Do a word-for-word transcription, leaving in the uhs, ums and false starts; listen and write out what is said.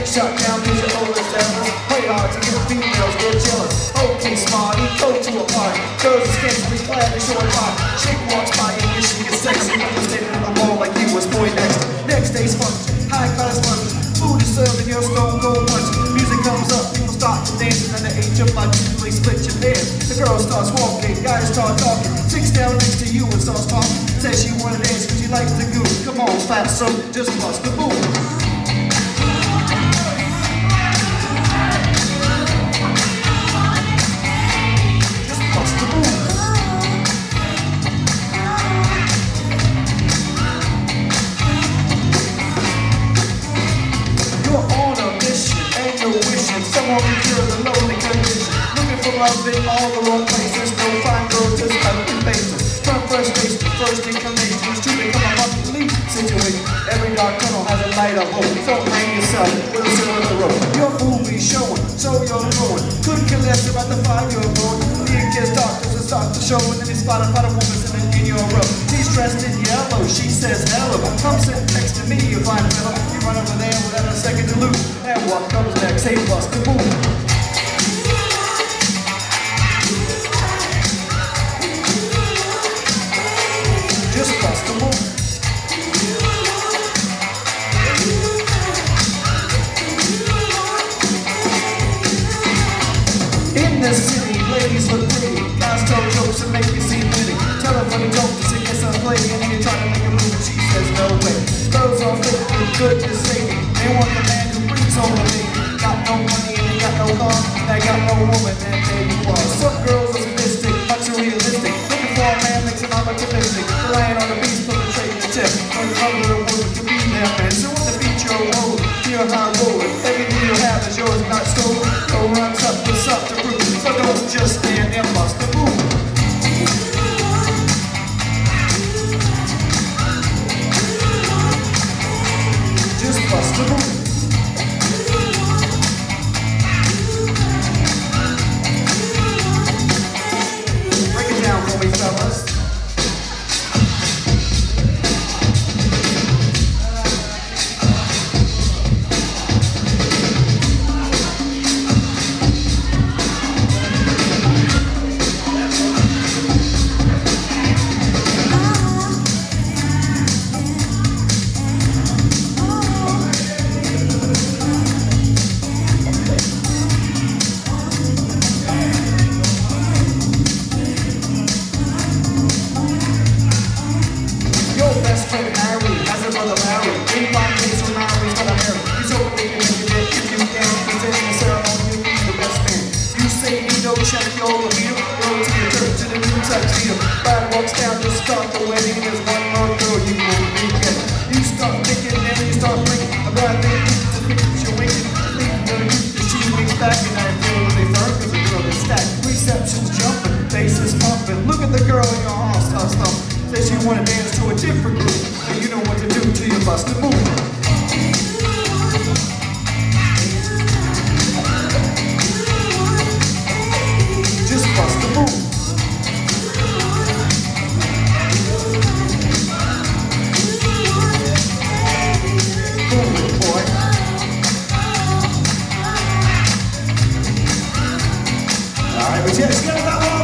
shut down cause you're old as devils. Play hard to get females get jealous. Okay, smarty, go to a party. Girls are scantily clad in short top. Chick walks by and wish she gets sexy. You're standing on the wall like you was boy next. Next day's function, high class lunch. Food is served in your stone cold punch. Music comes up, people start to dance, and at the age of five, usually split your pants. The girl starts walking, guys start talking. Sits down next to you and starts talking. Says she wanna dance cause she likes to goose. Come on, fat so just bust the move. Just bust the move. You're on a mission, ain't no wishing. Someone can cure the lonely condition. Looking for love in all the wrong places. No fine girls, just ugly faces. From frustration, first inclination is to become a monthly situation. Every dark tunnel has a light of hope. So hang yourself with a silver in the road. Your movie's showing, so you're growing. Couldn't care less about the five-year-old. The ink gets dark, does it start to show? And then you spot a woman sitting in your row. She's dressed in yellow, she says hello. Come sit next to me, you find a fellow. You run over there without a second to lose. And what comes next? Hey, bust the move. Just bust the move. In this city, ladies look pretty. Guys tell jokes and make you seem witty. Tell a funny joke to sing us a play, and then you try to make a move and she says no way. Girls are fit with goodness sake. They want the man who brings home the baby. Got no money and they got no car. They got no woman and there you are. Some girls are sadistic, much too realistic. Looking for a man makes them optimistic. Relying on the beast for the trade and the tip. On the other woman to be there, man. So when the beat your road, you're high rolling. Everything you have is yours, not stolen. Go runs up with something to prove. So don't just stand and bust the move. Just bust the move. Break it down for me, fellas. Brother Larry, in five days from now, he's gonna marry. He's hoping they can make it if you can. He's in the ceremony, you need the best man. You say you don't check your review. Go to your church to the new tuxedo. Bride walks down to start the wedding. There's one more girl you won't forget. You start thinking, then you start thinking. A bride thinking, the pictures you're winking. Leaving the group, the she winks back, and I feel they firm because the girl is stacked. Reception's jumping, bass is pumping. Look at the girl in your arms, start stumping. Says you wanna dance to a different group. And you know what to do till you bust the move. Just bust the move. Move it, boy. Alright, but yeah, let's get that one.